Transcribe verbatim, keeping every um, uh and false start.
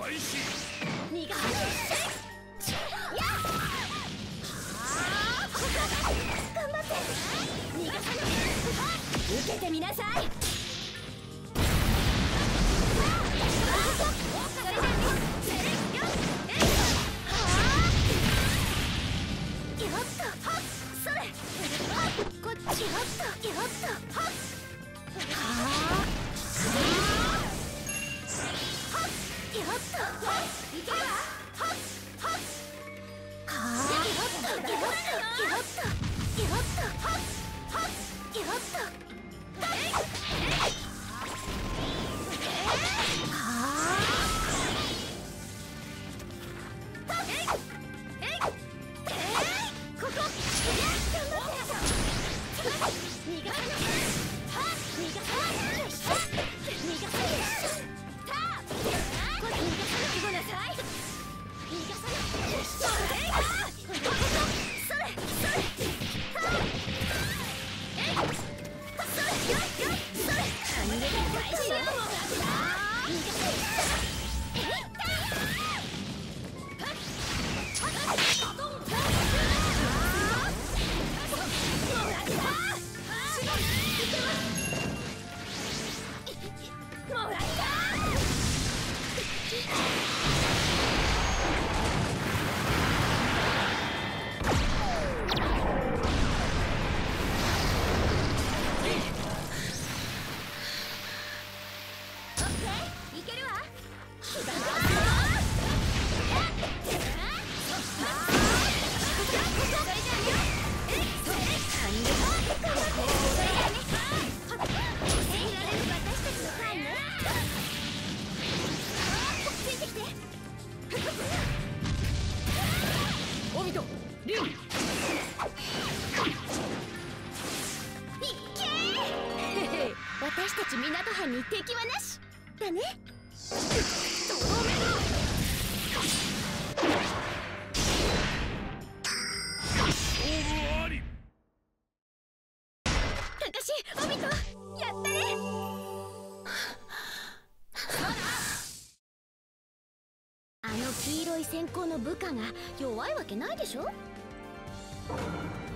始。 逃がさない。やっ頑張って。逃がさない。受けてみなさい。こっちよっとよっとはっはっよっといけるわはっはっはっよっとよっとよっとよっとはっはっよっとえいえい私たち港藩に敵はなしだね。かかし、おみと、やったね。あの黄色い閃光の部下が弱いわけないでしょ。